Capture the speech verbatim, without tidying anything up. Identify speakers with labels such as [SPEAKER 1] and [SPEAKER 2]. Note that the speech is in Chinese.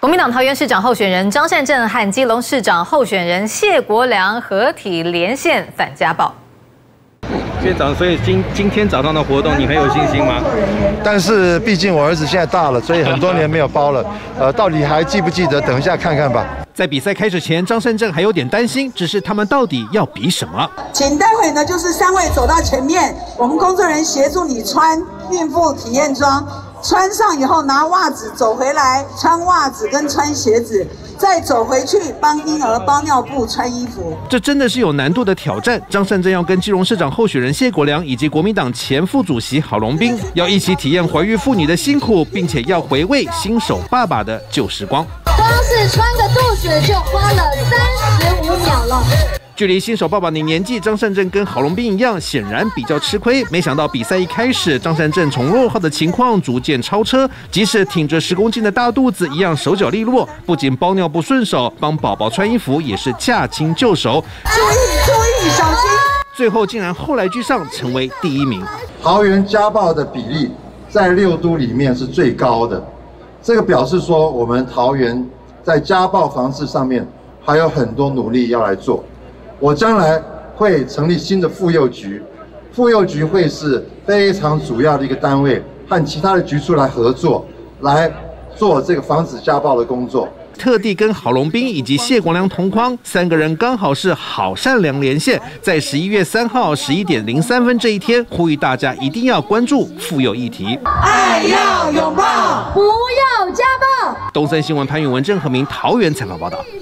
[SPEAKER 1] 国民党桃园市长候选人张善政和基隆市长候选人谢国良合体连线反家暴。
[SPEAKER 2] 县长，所以今今天早上的活动，你很有信心吗？
[SPEAKER 3] 但是毕竟我儿子现在大了，所以很多年没有包了，呃，到底还记不记得？等一下看看吧。
[SPEAKER 4] 在比赛开始前，张善政还有点担心，只是他们到底要比什么？
[SPEAKER 5] 请待会呢，就是三位走到前面，我们工作人员协助你穿孕妇体验装。 穿上以后拿袜子走回来，穿袜子跟穿鞋子，再走回去帮婴儿包尿布、穿衣服。
[SPEAKER 4] 这真的是有难度的挑战。张善政要跟基隆市长候选人谢国良以及国民党前副主席郝龙斌，要一起体验怀孕妇女的辛苦，并且要回味新手爸爸的旧时光。
[SPEAKER 6] 光是穿个肚子就花了三十五秒了。
[SPEAKER 4] 距离新手爸爸的年纪，张善政跟郝龙斌一样，显然比较吃亏。没想到比赛一开始，张善政从落后的情况逐渐超车，即使挺着十公斤的大肚子，一样手脚利落。不仅包尿布顺手，帮宝宝穿衣服也是驾轻就熟。
[SPEAKER 5] 注意注意，小心！
[SPEAKER 4] 最后竟然后来居上，成为第一名。
[SPEAKER 3] 桃园家暴的比例在六都里面是最高的，这个表示说我们桃园在家暴防治上面还有很多努力要来做。 我将来会成立新的妇幼局，妇幼局会是非常主要的一个单位，和其他的局处来合作，来做这个防止家暴的工作。
[SPEAKER 4] 特地跟郝龙斌以及谢国良同框，三个人刚好是好善良连线，在十一月三号十一点零三分这一天，呼吁大家一定要关注妇幼议题，
[SPEAKER 5] 爱要拥抱，
[SPEAKER 6] 不要家暴。
[SPEAKER 4] 东森新闻潘允文、郑和明桃园采访报道。